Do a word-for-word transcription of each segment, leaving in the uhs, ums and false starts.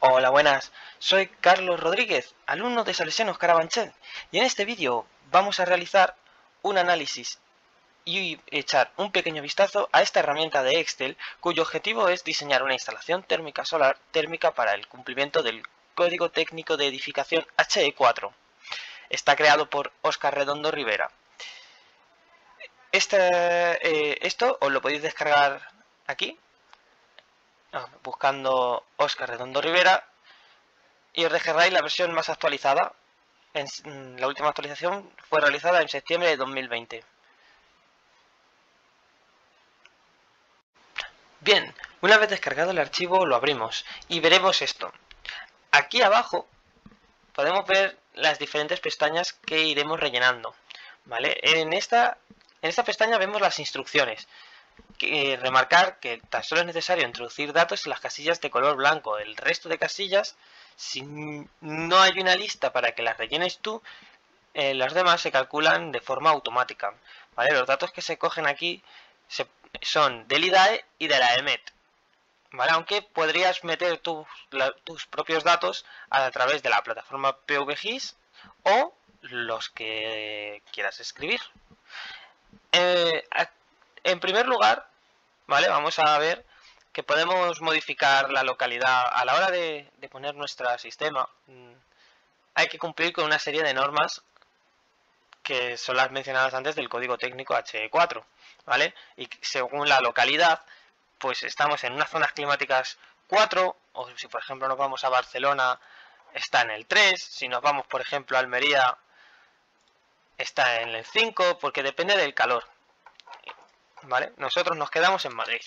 Hola, buenas. Soy Carlos Rodríguez, alumno de Salesianos Carabanchel, y en este vídeo vamos a realizar un análisis y echar un pequeño vistazo a esta herramienta de Excel, cuyo objetivo es diseñar una instalación térmica solar térmica para el cumplimiento del Código Técnico de Edificación H E cuatro. Está creado por Óscar Redondo Rivera. Este, eh, esto os lo podéis descargar aquí, buscando Óscar Redondo Rivera, y os descargáis la versión más actualizada. En, la última actualización fue realizada en septiembre de dos mil veinte. Bien, una vez descargado el archivo lo abrimos y veremos esto. Aquí abajo podemos ver las diferentes pestañas que iremos rellenando, ¿vale? En esta, en esta pestaña vemos las instrucciones. Que, eh, remarcar que tan solo es necesario introducir datos en las casillas de color blanco. El resto de casillas, si no hay una lista para que las rellenes tú, eh, las demás se calculan de forma automática, ¿vale? Los datos que se cogen aquí se, son del I D A E y de la E M E T, ¿vale? Aunque podrías meter tu, la, tus propios datos a través de la plataforma P V G I S o los que quieras escribir. Eh, en primer lugar, ¿vale? Vamos a ver que podemos modificar la localidad a la hora de, de poner nuestro sistema. Hay que cumplir con una serie de normas que son las mencionadas antes del código técnico H E cuatro, ¿vale? Y según la localidad, pues estamos en unas zonas climáticas cuatro, o si por ejemplo nos vamos a Barcelona, está en el tres, si nos vamos por ejemplo a Almería, está en el cinco, porque depende del calor, ¿vale? Nosotros nos quedamos en Madrid.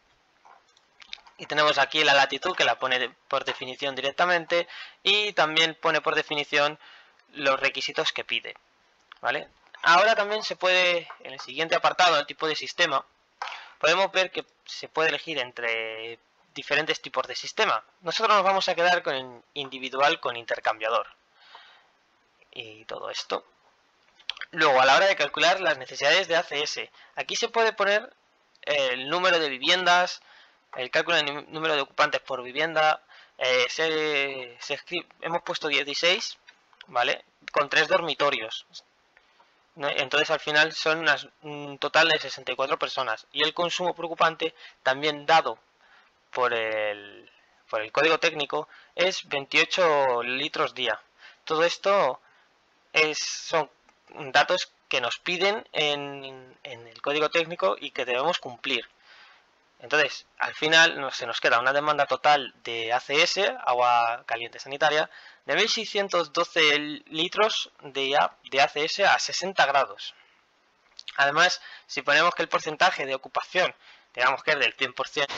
Y tenemos aquí la latitud, que la pone por definición directamente, y también pone por definición los requisitos que pide, ¿vale? Ahora también se puede, en el siguiente apartado, el tipo de sistema, podemos ver que se puede elegir entre diferentes tipos de sistema. Nosotros nos vamos a quedar con el individual con intercambiador y todo esto. Luego, a la hora de calcular las necesidades de A C S, aquí se puede poner el número de viviendas, el cálculo del número de ocupantes por vivienda. eh, se, se escribe, hemos puesto dieciséis, ¿vale? Con tres dormitorios. Entonces al final son unas, un total de sesenta y cuatro personas. Y el consumo por ocupante, también dado por el, por el código técnico, es veintiocho litros día. Todo esto es, son datos que nos piden en, en el código técnico y que debemos cumplir. Entonces, al final nos, se nos queda una demanda total de A C S, agua caliente sanitaria, de mil seiscientos doce litros de, de A C S a sesenta grados. Además, si ponemos que el porcentaje de ocupación, digamos que es del cien por ciento.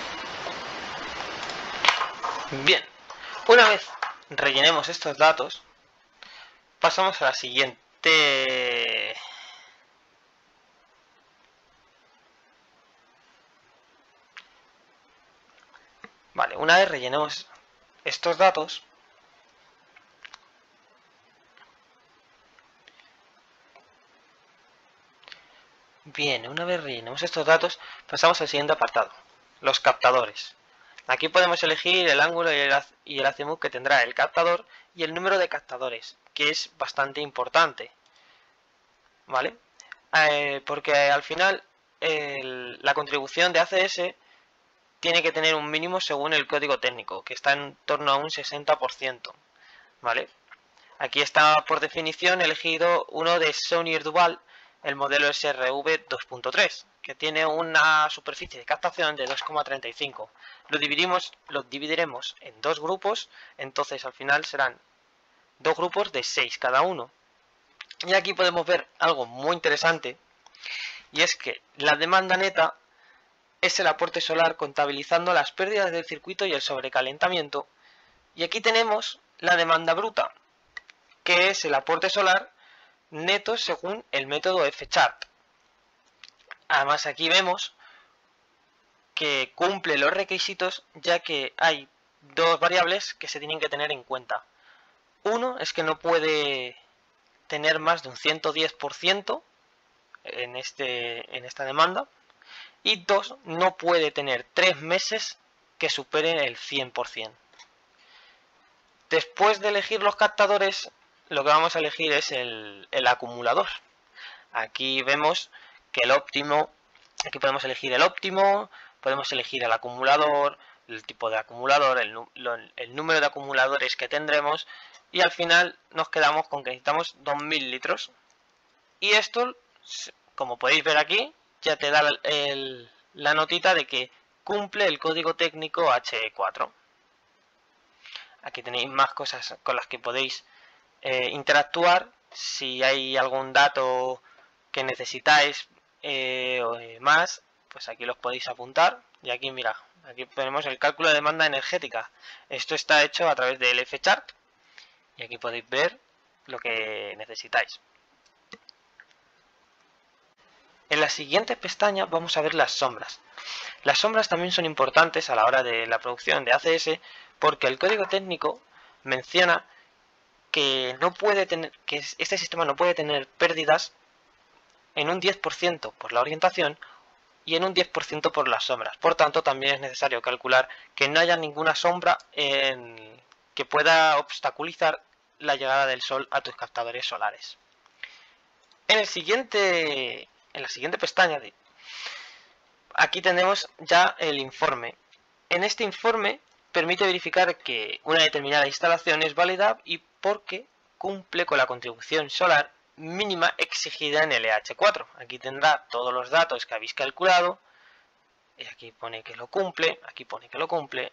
Bien, una vez rellenemos estos datos, pasamos a la siguiente... Vale, una vez rellenemos estos datos, bien, una vez rellenemos estos datos, pasamos al siguiente apartado, los captadores. Aquí podemos elegir el ángulo y el, y el azimut que tendrá el captador y el número de captadores, que es bastante importante, ¿vale? Eh, porque al final el, la contribución de A C S tiene que tener un mínimo según el código técnico, que está en torno a un sesenta por ciento, ¿vale? Aquí está por definición elegido uno de Saunier Duval, el modelo S R V dos punto tres, que tiene una superficie de captación de dos coma treinta y cinco. Lo dividimos, lo dividiremos en dos grupos, entonces al final serán dos grupos de seis cada uno. Y aquí podemos ver algo muy interesante, y es que la demanda neta es el aporte solar contabilizando las pérdidas del circuito y el sobrecalentamiento. Y aquí tenemos la demanda bruta, que es el aporte solar neto según el método F-Chart. Además aquí vemos que cumple los requisitos, ya que hay dos variables que se tienen que tener en cuenta. Uno es que no puede tener más de un ciento diez por ciento en, este, en esta demanda. Y dos, no puede tener tres meses que superen el cien por ciento. Después de elegir los captadores, lo que vamos a elegir es el, el acumulador. Aquí vemos que el óptimo, aquí podemos elegir el óptimo, podemos elegir el acumulador, el tipo de acumulador, el, el número de acumuladores que tendremos, y al final nos quedamos con que necesitamos dos mil litros. Y esto, como podéis ver aquí, ya te da el, la notita de que cumple el código técnico H E cuatro. Aquí tenéis más cosas con las que podéis eh, interactuar. Si hay algún dato que necesitáis eh, o más, pues aquí los podéis apuntar. Y aquí, mira, aquí tenemos el cálculo de demanda energética. Esto está hecho a través del F-Chart. Y aquí podéis ver lo que necesitáis. En la siguiente pestaña vamos a ver las sombras. Las sombras también son importantes a la hora de la producción de A C S, porque el código técnico menciona que no puede tener, que este sistema no puede tener pérdidas en un diez por ciento por la orientación y en un diez por ciento por las sombras. Por tanto, también es necesario calcular que no haya ninguna sombra en, que pueda obstaculizar la llegada del sol a tus captadores solares. En el siguiente, en la siguiente pestaña, de, aquí tenemos ya el informe. En este informe permite verificar que una determinada instalación es válida y porque cumple con la contribución solar mínima exigida en el E H cuatro. Aquí tendrá todos los datos que habéis calculado. Y aquí pone que lo cumple, aquí pone que lo cumple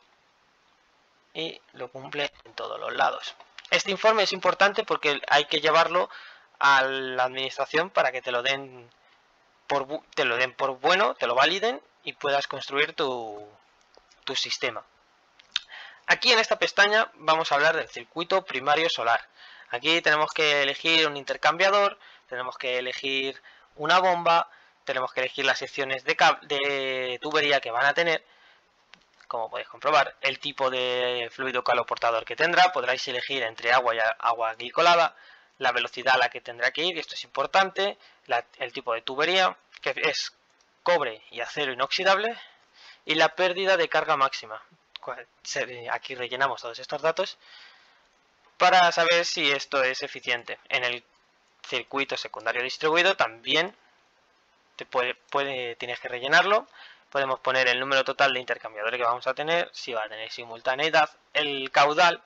y lo cumple en todos los lados. Este informe es importante porque hay que llevarlo a la administración para que te lo den por, te lo den por bueno, te lo validen y puedas construir tu, tu sistema. Aquí en esta pestaña vamos a hablar del circuito primario solar. Aquí tenemos que elegir un intercambiador, tenemos que elegir una bomba, tenemos que elegir las secciones de, de tubería que van a tener. Como podéis comprobar, el tipo de fluido caloportador que tendrá, podréis elegir entre agua y agua glicolada, la velocidad a la que tendrá que ir, y esto es importante, la, el tipo de tubería, que es cobre y acero inoxidable, y la pérdida de carga máxima. Aquí rellenamos todos estos datos para saber si esto es eficiente. En el circuito secundario distribuido también te puede, puede, tienes que rellenarlo. Podemos poner el número total de intercambiadores que vamos a tener, si va a tener simultaneidad, el caudal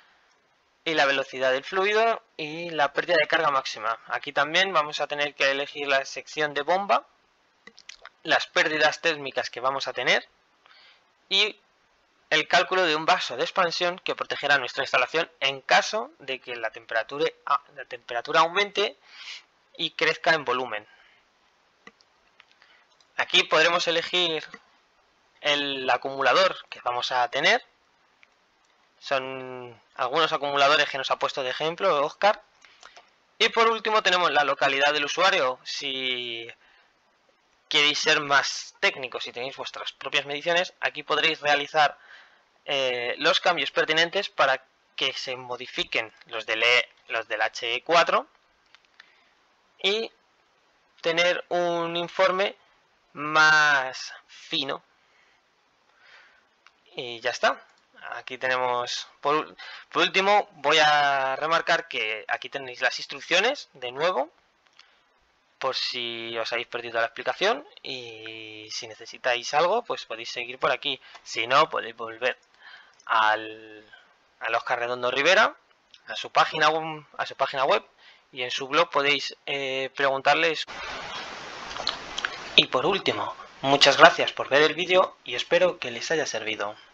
y la velocidad del fluido y la pérdida de carga máxima. Aquí también vamos a tener que elegir la sección de bomba, las pérdidas térmicas que vamos a tener y el cálculo de un vaso de expansión que protegerá nuestra instalación en caso de que la temperatura, la temperatura aumente y crezca en volumen. Aquí podremos elegir el acumulador que vamos a tener. Son algunos acumuladores que nos ha puesto de ejemplo Oscar. Y por último tenemos la localidad del usuario. Si queréis ser más técnicos y tenéis vuestras propias mediciones, aquí podréis realizar eh, los cambios pertinentes para que se modifiquen los del, e, los del H E cuatro y tener un informe más fino. Y ya está. Aquí tenemos, por, por último voy a remarcar que aquí tenéis las instrucciones de nuevo, por si os habéis perdido la explicación, y si necesitáis algo pues podéis seguir por aquí. Si no, podéis volver al, al Oscar Redondo Rivera, a su página, a su página web, y en su blog podéis eh, preguntarles. Y por último, muchas gracias por ver el vídeo y espero que les haya servido.